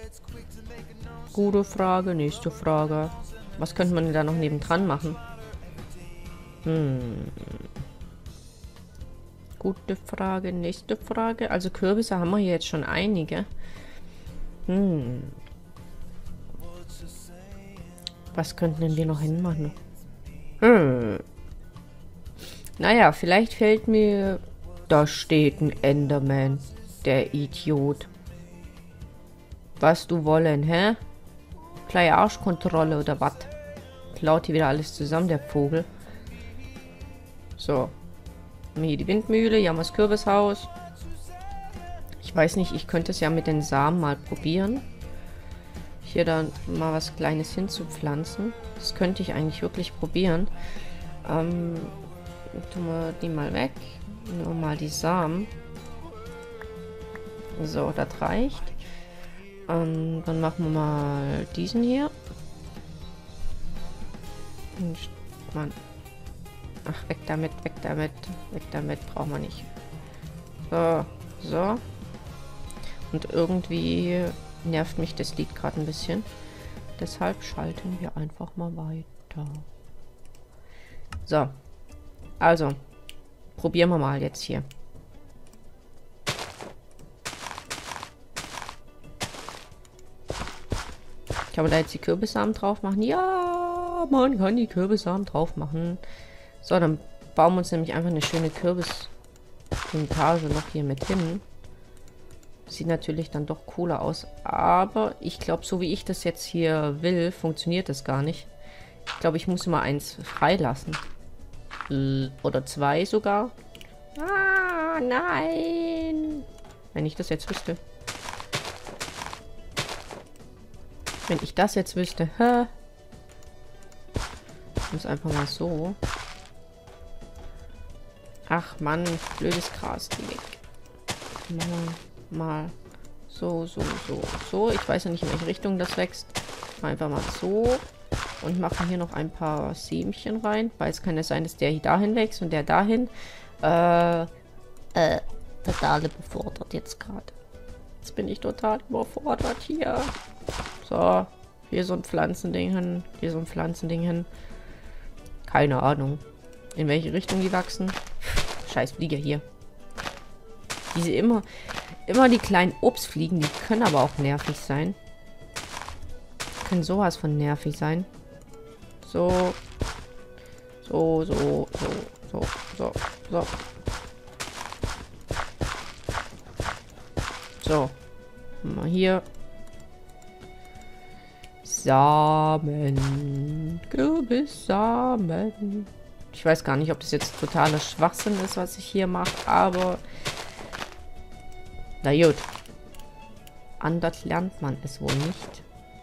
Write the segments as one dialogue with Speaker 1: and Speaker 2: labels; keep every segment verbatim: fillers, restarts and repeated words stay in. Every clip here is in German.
Speaker 1: Gute Frage, nächste Frage. Was könnte man da noch nebendran machen? Hm. Gute Frage, nächste Frage. Also Kürbisse haben wir hier jetzt schon einige. Hm. Was könnten denn wir noch hinmachen? Hm. Naja, vielleicht fällt mir... Da steht ein Enderman. Der Idiot. Was du wollen, hä? Kleine Arschkontrolle oder was? Klaut hier wieder alles zusammen, der Vogel. So. Hier die Windmühle, hier haben wir das Kürbishaus. Ich weiß nicht, ich könnte es ja mit den Samen mal probieren. Hier dann mal was Kleines hinzupflanzen. Das könnte ich eigentlich wirklich probieren. Ähm, tun wir die mal weg. Nur mal die Samen. So, das reicht. Ähm, dann machen wir mal diesen hier. Und, Mann. Ach, weg damit, weg damit, weg damit, brauchen wir nicht. So, so. Und irgendwie nervt mich das Lied gerade ein bisschen. Deshalb schalten wir einfach mal weiter. So. Also. Probieren wir mal jetzt hier. Kann man da jetzt die Kürbissamen drauf machen? Ja, man kann die Kürbissamen drauf machen. So, dann bauen wir uns nämlich einfach eine schöne Kürbis-Plantage noch hier mit hin. Sieht natürlich dann doch cooler aus. Aber ich glaube, so wie ich das jetzt hier will, funktioniert das gar nicht. Ich glaube, ich muss mal eins freilassen. Oder zwei sogar. Ah, nein. Wenn ich das jetzt wüsste. Wenn ich das jetzt wüsste. Hä? Ich muss einfach mal so. Ach Mann, blödes Gras, die weg. Mal, mal. So, so, so, so. Ich weiß ja nicht, in welche Richtung das wächst. Einfach mal so. Und machen hier noch ein paar Sämchen rein. Weil es kann ja sein, dass der hier dahin wächst und der dahin. Äh, äh, total befordert jetzt gerade. Jetzt bin ich total überfordert hier. So, hier so ein Pflanzending hin. Hier so ein Pflanzending hin. Keine Ahnung. In welche Richtung die wachsen. Scheiß Flieger hier. Diese immer, immer die kleinen Obstfliegen, die können aber auch nervig sein. Können sowas von nervig sein. So. So, so, so, so, so, so. So. Mal hier. Samen. Kürbissamen. Ich weiß gar nicht, ob das jetzt totaler Schwachsinn ist, was ich hier mache, aber... Na gut. Anders lernt man es wohl nicht.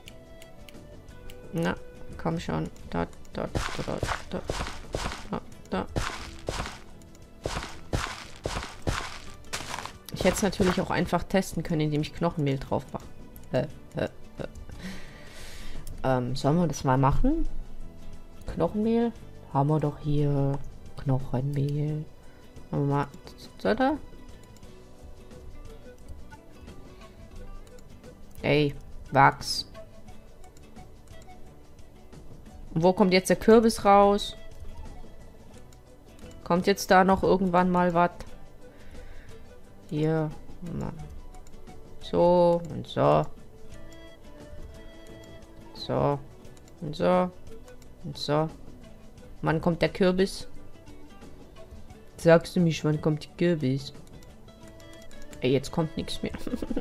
Speaker 1: Na, komm schon. Da, da, da, da, da, da, da. Ich hätte es natürlich auch einfach testen können, indem ich Knochenmehl drauf mache. Äh, äh, äh. Ähm, sollen wir das mal machen? Knochenmehl? Haben wir doch hier. Knochenmehl. Machen wir mal. Soll da? Ey, Wachs. Und wo kommt jetzt der Kürbis raus? Kommt jetzt da noch irgendwann mal was? Hier. So und so. So. Und so. Und so. Wann kommt der Kürbis? Sagst du mich, wann kommt der Kürbis? Ey, jetzt kommt nichts mehr.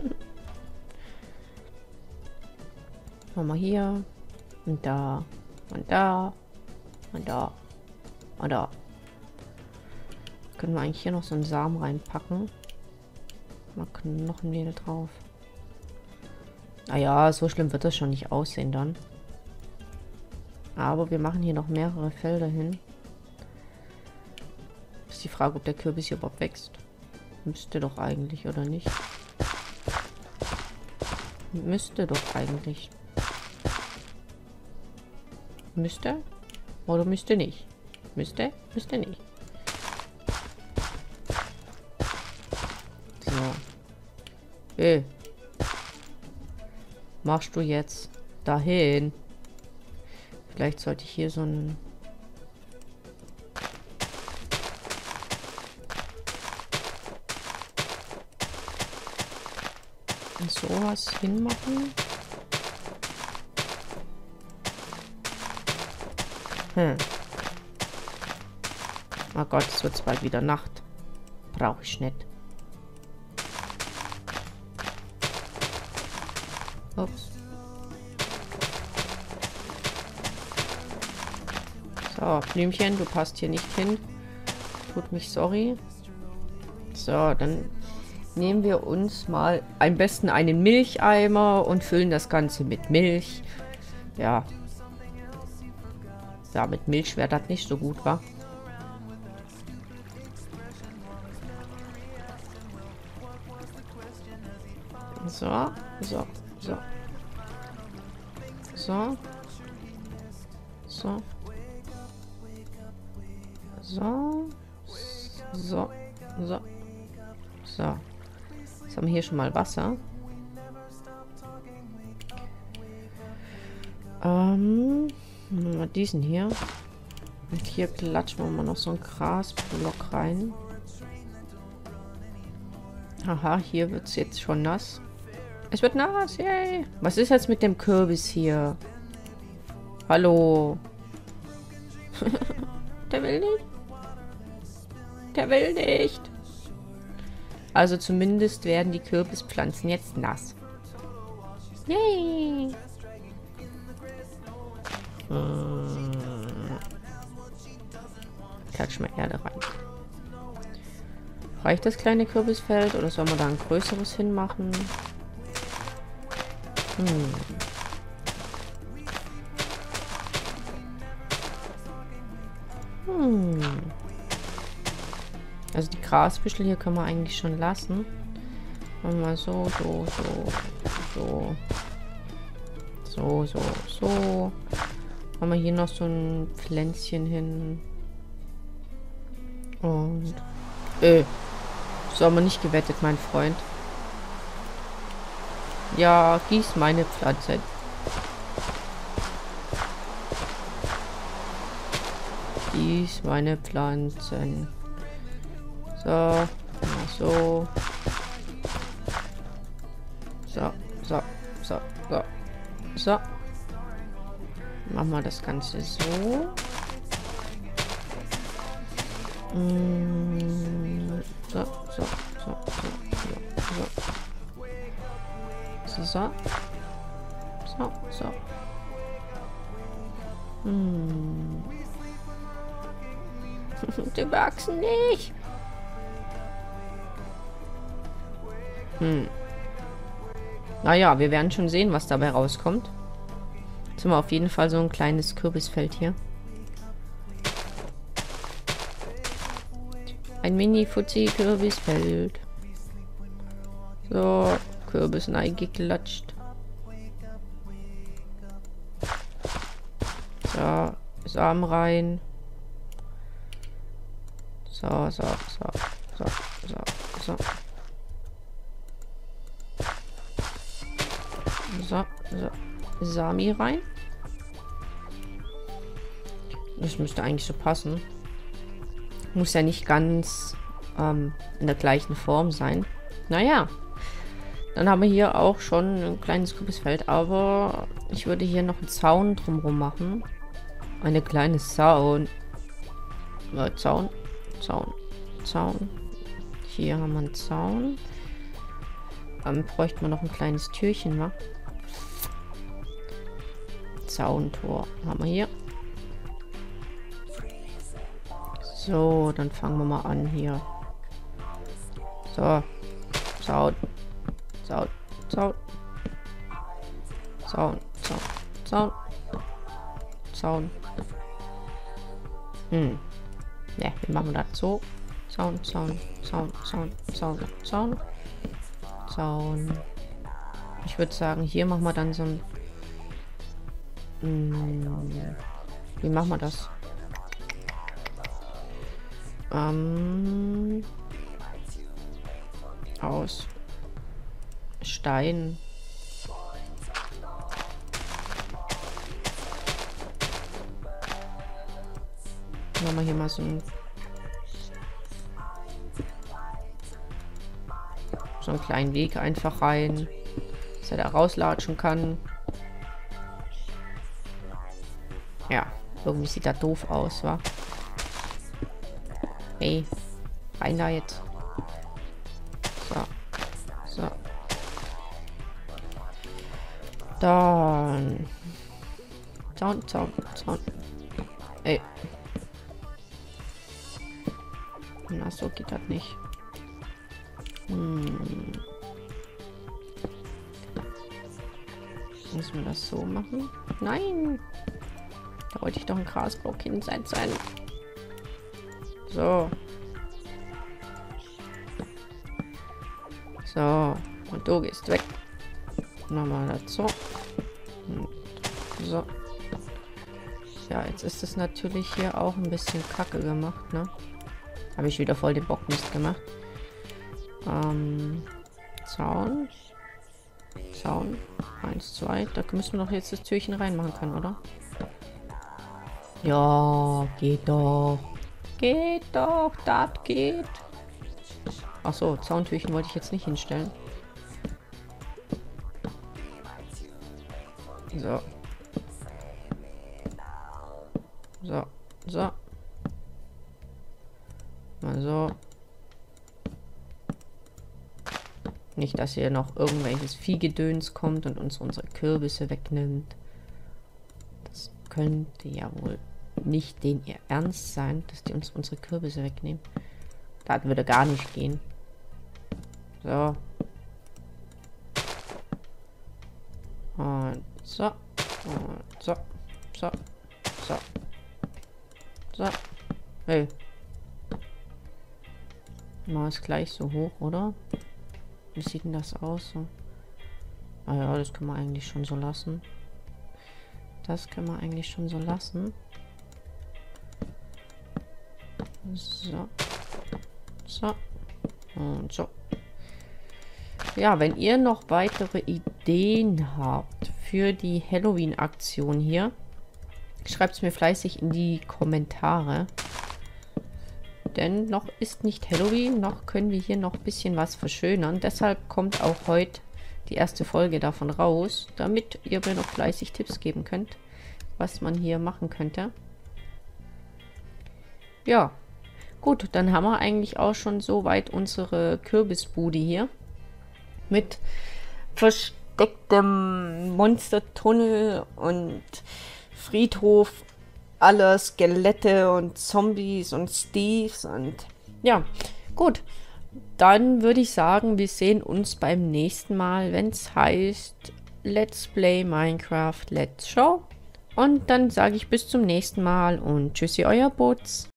Speaker 1: Machen wir hier. Und da. Und da. Und da. Und da. Können wir eigentlich hier noch so einen Samen reinpacken. Mal Knochenmehl drauf. Naja, so schlimm wird das schon nicht aussehen dann. Aber wir machen hier noch mehrere Felder hin. Ist die Frage, ob der Kürbis hier überhaupt wächst. Müsste doch eigentlich, oder nicht? Müsste doch eigentlich. Müsste? Oder müsste nicht? Müsste? Müsste nicht. So. Äh. machst du jetzt dahin? Vielleicht sollte ich hier so ein... sowas hinmachen. Hm. Oh Gott, es wird bald wieder Nacht. Brauche ich nicht. Ups. So, Blümchen, du passt hier nicht hin. Tut mich sorry. So, dann nehmen wir uns mal am besten einen Milcheimer und füllen das Ganze mit Milch. Ja. Ja, mit Milch wäre das nicht so gut, wa? So, so, so. So. So. So. So. So. So. Jetzt haben wir hier schon mal Wasser. Ähm, nehmen wir diesen hier. Und hier klatschen wir mal noch so einen Grasblock rein. Aha, hier wird es jetzt schon nass. Es wird nass, yay! Was ist jetzt mit dem Kürbis hier? Hallo? Der will nicht. Der will nicht. Also zumindest werden die Kürbispflanzen jetzt nass. Yay! Hm. Klatsch mal Erde rein. Reicht das kleine Kürbisfeld oder soll man da ein größeres hinmachen? Hm. Hm. Also die Grasbüschel hier können wir eigentlich schon lassen. Machen wir mal so, so, so, so. So, so, so. Machen wir hier noch so ein Pflänzchen hin. Und... Äh. So haben wir nicht gewettet, mein Freund. Ja, gieß meine Pflanze. Gieß meine Pflanzen. So, ja, so. So, so, so, so. So. Machen wir das Ganze so. Mm, so, so, so, so, so, so. So. So, so. Hm. Die wachsen nicht. Hm. Naja, wir werden schon sehen, was dabei rauskommt. Jetzt haben wir auf jeden Fall so ein kleines Kürbisfeld hier. Ein Mini-Fuzzi-Kürbisfeld. So, Kürbis eingeklatscht. So, Samen rein. So, so, so, so, so, so. So, so. Sami rein. Das müsste eigentlich so passen. Muss ja nicht ganz ähm, in der gleichen Form sein. Naja. Dann haben wir hier auch schon ein kleines Kürbisfeld. Aber ich würde hier noch einen Zaun drumherum machen. Eine kleine Zaun. Äh, Zaun. Zaun. Zaun. Hier haben wir einen Zaun. Dann bräuchten wir noch ein kleines Türchen, wa? Zauntor haben wir hier. So, dann fangen wir mal an hier. So. Zaun. Zaun. Zaun. Zaun. Zaun. Zaun. Zaun. Hm. Ne, wie machen wir das so? Zaun, Zaun, Zaun, Zaun, Zaun, Zaun. Zaun. Ich würde sagen, hier machen wir dann so ein... Hm, wie machen wir das? Ähm, aus Stein. Machen wir hier mal so ein so einen kleinen Weg einfach rein, dass er da rauslatschen kann. Ja, irgendwie sieht er doof aus, wa? Hey, rein da jetzt. So. So. Dann. Zaun, Zaun, Zaun. Ey. Na, so geht das nicht. Hm. Müssen wir das so machen? Nein! Da wollte ich doch ein Grasblock hinsetzen. So. So. Und du gehst weg. Nochmal dazu. Und so. Ja, jetzt ist es natürlich hier auch ein bisschen kacke gemacht, ne? Habe ich wieder voll den Bock nicht gemacht. Ähm, Zaun. Zaun. Eins, zwei. Da müssen wir doch jetzt das Türchen reinmachen können, oder? Ja, geht doch. Geht doch, das geht. Ach so, Zauntürchen wollte ich jetzt nicht hinstellen. So. So, so. Mal so. Nicht, dass hier noch irgendwelches Viehgedöns kommt und uns unsere Kürbisse wegnimmt. Das könnte ja wohl nicht den ihr Ernst sein, dass die uns unsere Kürbisse wegnehmen. Das würde gar nicht gehen. So. Und so. Und so. So. So. So. Hey. Mal ist gleich so hoch, oder? Wie sieht denn das aus? So? Ah ja, das können wir eigentlich schon so lassen. Das können wir eigentlich schon so lassen. So. So. Und so. Ja, wenn ihr noch weitere Ideen habt für die Halloween-Aktion hier, schreibt es mir fleißig in die Kommentare. Denn noch ist nicht Halloween, noch können wir hier noch ein bisschen was verschönern. Deshalb kommt auch heute die erste Folge davon raus, damit ihr mir noch fleißig Tipps geben könnt, was man hier machen könnte. Ja, gut, dann haben wir eigentlich auch schon soweit unsere Kürbisbude hier. Mit verstecktem Monstertunnel und Friedhof, alle Skelette und Zombies und Steves und ja, gut. Dann würde ich sagen, wir sehen uns beim nächsten Mal, wenn es heißt Let's Play Minecraft Let's Show. Und dann sage ich bis zum nächsten Mal und tschüssi, euer Butz.